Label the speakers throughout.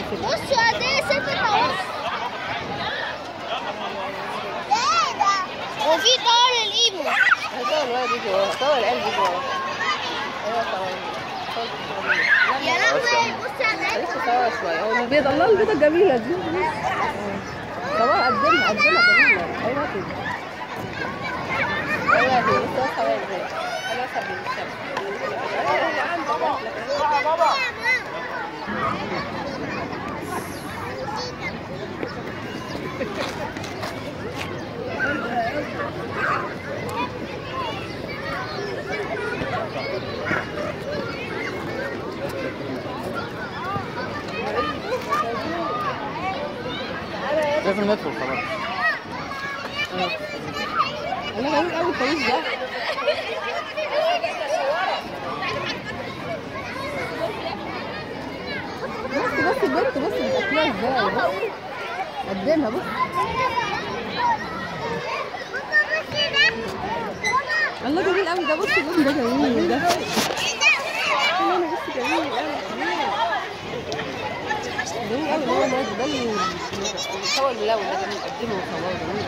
Speaker 1: بصوا قد ايه 6 ونص. ايه ده؟ وفي طار الايمو.
Speaker 2: هتصور الولد يجي ورا، صور القلب يجي ورا. ايوه صور.
Speaker 1: يا لهوي بصي على العين.
Speaker 2: لسه صور شويه. هو البيضه، الله البيضه الجميله دي. صور قدمها جميله. ايوه كده. ايوه كده. بص صور ازاي. انا صبي بابا.
Speaker 3: لازم ندخل خلاص.
Speaker 2: انا جميل قوي الطريق ده. بص البنت، بص بتاكلها ازاي. قدمها بص. الله جميل قوي ده. بص اللون ده جميل ده. انا بص جميل قوي. جميل قوي اللي هو ده الصور الملون ده جميل. قدمه وصوره جميل.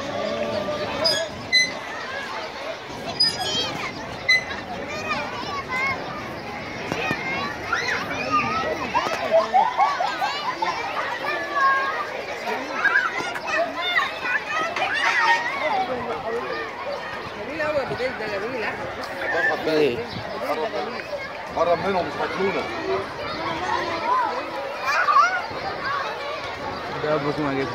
Speaker 2: جميل قوي ابو جلد ده. جميل.
Speaker 3: باخد بقى ايه؟ قرب منهم مش هتلونا. ده ابو سمعه جدا.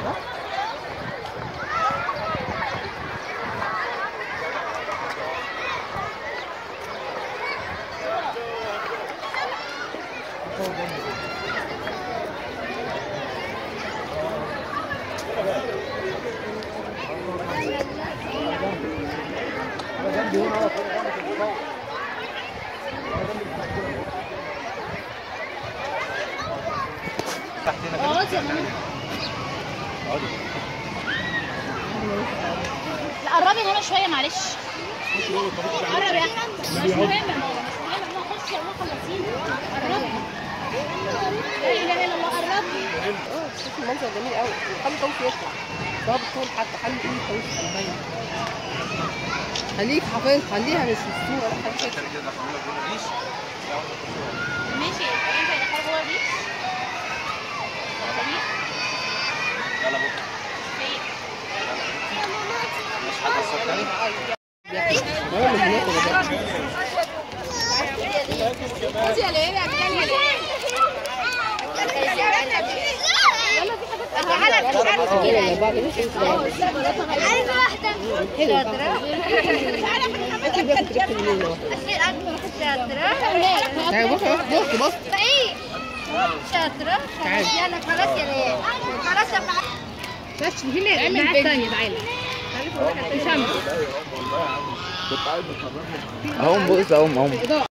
Speaker 1: لا قربي هنا شويه معلش. قرب يا احمد. مش مهم نخش خلصين. قربي. لا اله الا الله. قربي.
Speaker 2: شوف المنظر جميل قوي. خلي طويل يطلع. ضابط طول حتى. خلي ايدي طويل باين. خليك حافظ. خليها مش الصوره. لا خليك
Speaker 1: ماشي. ينفع يدخلوا جوه دي؟
Speaker 3: يلا بكره. مش حد الصوت تاني؟
Speaker 1: بصي يا ليلى الثانيه ليه؟ يلا في حاجات عايزه واحده. شاطره.
Speaker 2: بص.
Speaker 1: ايه؟ شاطره. يلا خلاص يا ليلى. خلاص يا
Speaker 2: بس هنا اعمل الثانيه. تعالى.
Speaker 3: اهو بص اهو